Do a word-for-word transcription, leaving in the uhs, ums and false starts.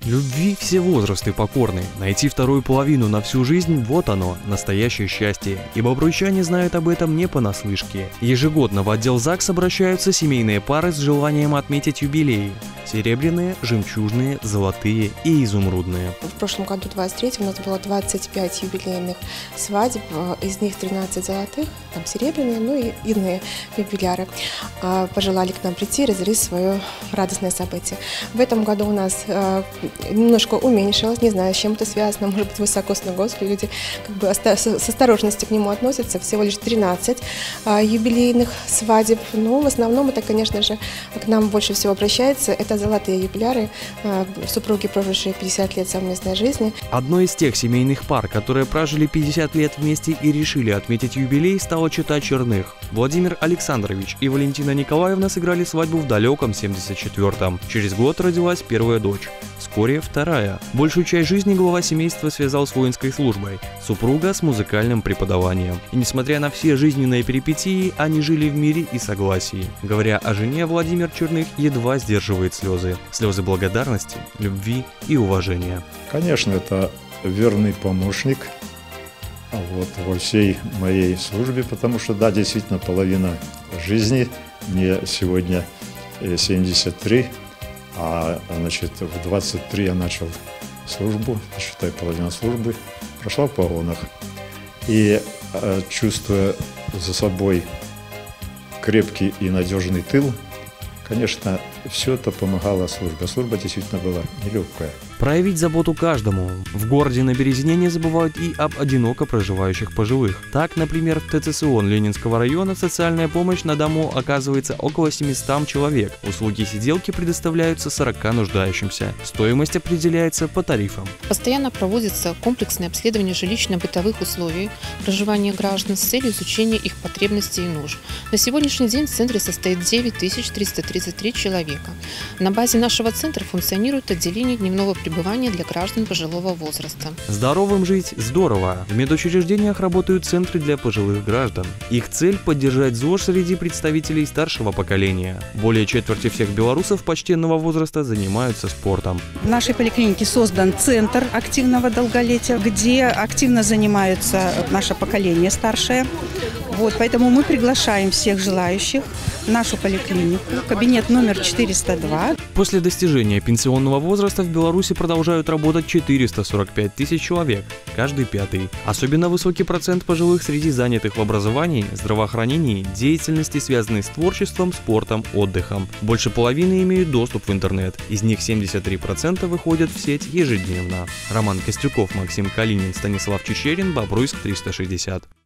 Любви все возрасты покорны. Найти вторую половину на всю жизнь – вот оно, настоящее счастье. И бобруйчане знают об этом не понаслышке. Ежегодно в отдел ЗАГС обращаются семейные пары с желанием отметить юбилеи. Серебряные, жемчужные, золотые и изумрудные. В прошлом году, двадцать третьем, у нас было двадцать пять юбилейных свадеб, из них тринадцать золотых, там серебряные, ну и иные юбиляры. Пожелали к нам прийти и разделить свое радостное событие. В этом году у нас немножко уменьшилось, не знаю, с чем это связано, может быть, высокосный год, люди как бы с осторожностью к нему относятся, всего лишь тринадцать юбилейных свадеб, но в основном это, конечно же, к нам больше всего обращается, это золотые юбиляры, супруги, прожившие пятьдесят лет совместной жизни. Одной из тех семейных пар, которые прожили пятьдесят лет вместе и решили отметить юбилей, стала чета Черных. Владимир Александрович и Валентина Николаевна сыграли свадьбу в далеком семьдесят четвёртом. Через год родилась первая дочь. Вскоре вторая. Большую часть жизни глава семейства связал с воинской службой, супруга с музыкальным преподаванием. И несмотря на все жизненные перипетии, они жили в мире и согласии. Говоря о жене, Владимир Черных едва сдерживает слезы. Слезы благодарности, любви и уважения. Конечно, это верный помощник вот, во всей моей службе, потому что, да, действительно, половина жизни, мне сегодня семьдесят три, а значит, в двадцать три я начал службу, считай, половина службы, прошла в погонах. И чувствуя за собой крепкий и надежный тыл, конечно, все это помогало службе. Служба действительно была нелегкая. Проявить заботу каждому. В городе на Березине не забывают и об одиноко проживающих пожилых. Так, например, в ТЦСОН Ленинского района социальная помощь на дому оказывается около семисот человек. Услуги сиделки предоставляются сорока нуждающимся. Стоимость определяется по тарифам. Постоянно проводится комплексное обследование жилищно-бытовых условий проживания граждан с целью изучения их потребностей и нужд. На сегодняшний день в центре состоит девять тысяч триста тридцать три человека. На базе нашего центра функционирует отделение дневного пребывания для граждан пожилого возраста. Здоровым жить здорово. В медучреждениях работают центры для пожилых граждан. Их цель – поддержать ЗОЖ среди представителей старшего поколения. Более четверти всех белорусов почтенного возраста занимаются спортом. В нашей поликлинике создан центр активного долголетия, где активно занимаются наше поколение старшее. Вот, поэтому мы приглашаем всех желающих в нашу поликлинику, кабинет номер четыреста два. После достижения пенсионного возраста в Беларуси продолжают работать четыреста сорок пять тысяч человек, каждый пятый. Особенно высокий процент пожилых среди занятых в образовании, здравоохранении, деятельности, связанной с творчеством, спортом, отдыхом. Больше половины имеют доступ в интернет, из них семьдесят три процента выходят в сеть ежедневно. Роман Костюков, Максим Калинин, Станислав Чечерин, Бобруйск триста шестьдесят.